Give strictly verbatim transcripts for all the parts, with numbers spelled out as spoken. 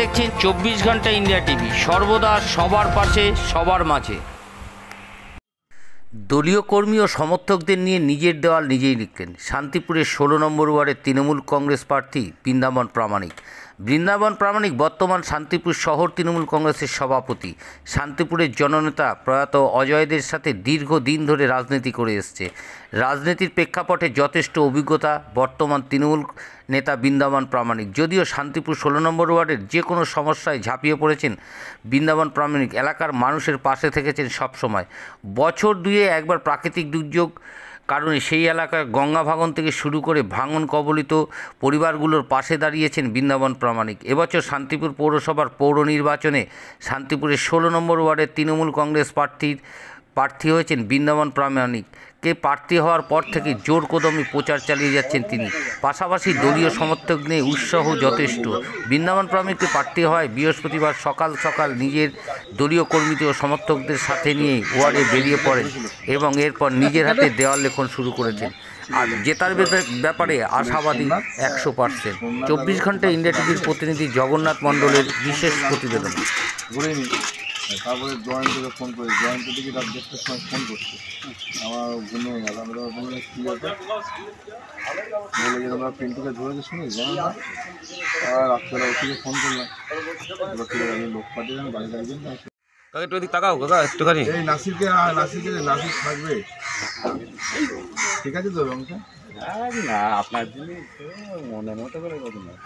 দেখছেন চব্বিশ ঘন্টা ইন্ডিয়া টিভি, সর্বদা সবার পাশে সবার মাঝে। দলীয় কর্মী ও সমর্থকদের নিয়ে নিজের দেওয়াল নিজেই লিখলেন শান্তিপুরের ষোলো নম্বর ওয়ার্ডের তৃণমূল কংগ্রেস প্রার্থী বৃন্দাবন প্রামাণিক। বৃন্দাবন প্রামাণিক বর্তমান শান্তিপুর শহর তৃণমূল কংগ্রেসের সভাপতি। শান্তিপুরের জননেতা প্রয়াত অজয়দের সাথে দীর্ঘদিন ধরে রাজনীতি করে এসছে। রাজনীতির প্রেক্ষাপটে যথেষ্ট অভিজ্ঞতা বর্তমান তৃণমূল নেতা বৃন্দাবন প্রামাণিক। যদিও শান্তিপুর ষোলো নম্বর ওয়ার্ডের যে কোনো সমস্যায় ঝাঁপিয়ে পড়েছেন বৃন্দাবন প্রামাণিক, এলাকার মানুষের পাশে থেকেছেন সবসময়। বছর দুয়ে একবার প্রাকৃতিক দুর্যোগ কারণে সেই এলাকায় গঙ্গা ভাঙন থেকে শুরু করে ভাঙন কবলিত পরিবারগুলোর পাশে দাঁড়িয়েছেন বৃন্দাবন প্রামাণিক। এবছর শান্তিপুর পৌরসভার পৌর নির্বাচনে শান্তিপুরের ষোলো নম্বর ওয়ার্ডের তৃণমূল কংগ্রেস প্রার্থীর প্রার্থী হয়েছেন বৃন্দাবন প্রামাণিক। কে প্রার্থী হওয়ার পর থেকে জোর কদমে প্রচার চালিয়ে যাচ্ছেন তিনি। পাশাপাশি দলীয় সমর্থক নিয়ে উৎসাহ যথেষ্ট। বৃন্দাবন প্রামাণিককে প্রার্থী হয় বৃহস্পতিবার সকাল সকাল নিজের দলীয় কর্মীদের ও সমর্থকদের সাথে নিয়ে ওয়ার্ডে বেরিয়ে পড়েন এবং এরপর নিজের হাতে দেওয়াল লেখন শুরু করেছেন। আর জেতার ব্যাপারে আশাবাদী একশো পার্সেন্ট। চব্বিশ ঘন্টা ইন্ডিয়া টিভির প্রতিনিধি জগন্নাথ মণ্ডলের বিশেষ প্রতিবেদন। তারপরে জয়ন্তকে ফোন করে জয়ন্ত দিকে রাত দেড়টার সময় ফোন করছে, আমার ঘুমিয়ে গেল। আমরা বললাম কী আছে, বলে যে আমরা পিন্টুকে ধরেছে শুনে জানো না। আর রাত্রেবেলা ওটিকে ফোন করলাম, আমি লোক পাঠিয়ে আমি বাড়ি গাড়ি জন্য একটু এদিক তাকাও কাকা একটুখানি। এই নাসিরকে নাসিরকে নাসির থাকবে, ঠিক আছে তো রংটা না আপনার জিনিস মনের মতো করে কত না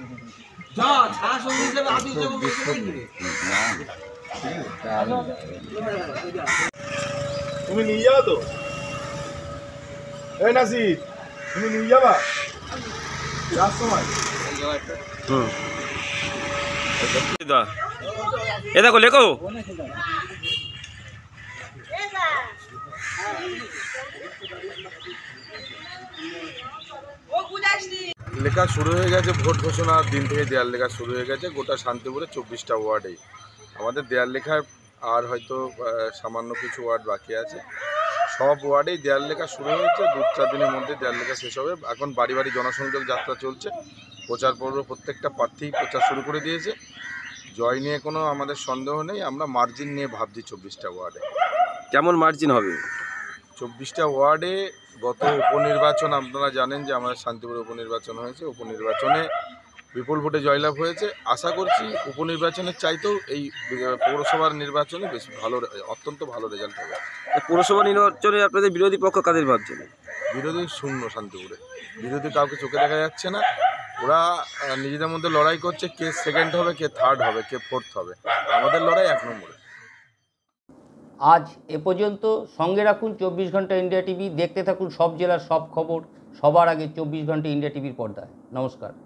তুমি নিয়ে যাও তো। এই নাসির তুমি নিয়ে যাবা যার সময়। এ দেখো লেখো লেখা শুরু হয়ে গেছে। ভোট ঘোষণার দিন থেকে দেয়াল লেখা শুরু হয়ে গেছে গোটা শান্তিপুরে চব্বিশটা ওয়ার্ডেই। আমাদের দেয়াল লেখার আর হয়তো সামান্য কিছু ওয়ার্ড বাকি আছে। সব ওয়ার্ডেই দেয়াল লেখা শুরু হয়েছে। দু চার দিনের মধ্যে দেয়াল লেখা শেষ হবে। এখন বাড়ি বাড়ি জনসংযোগ যাত্রা চলছে। প্রচার পর্ব প্রত্যেকটা প্রার্থী প্রচার শুরু করে দিয়েছে। জয় নিয়ে কোনো আমাদের সন্দেহ নেই। আমরা মার্জিন নিয়ে ভাবছি চব্বিশটা ওয়ার্ডে। কেমন মার্জিন হবে? চব্বিশটা ওয়ার্ডে গত উপনির্বাচন আপনারা জানেন যে আমাদের শান্তিপুরে উপনির্বাচন হয়েছে। উপনির্বাচনে বিপুল ভোটে জয়লাভ হয়েছে। আশা করছি উপনির্বাচনের চাইতেও এই পৌরসভার নির্বাচনে বেশ ভালো, অত্যন্ত ভালো রেজাল্ট হবে। পৌরসভা নির্বাচনে আপনাদের বিরোধী পক্ষ কাদের ভাবছেন? বিরোধী শূন্য শান্তিপুরে, বিরোধী কাউকে চোখে দেখা যাচ্ছে না। ওরা নিজেদের মধ্যে লড়াই করছে, কে সেকেন্ড হবে, কে থার্ড হবে, কে ফোর্থ হবে। আমাদের লড়াই এক নম্বরে। আজ এ পর্যন্ত। সঙ্গে রাখুন চব্বিশ ঘন্টা ইন্ডিয়া টিভি। দেখতে থাকুন সব জেলার সব খবর সবার আগে চব্বিশ ঘন্টা ইন্ডিয়া টিভির পর্দায়। নমস্কার।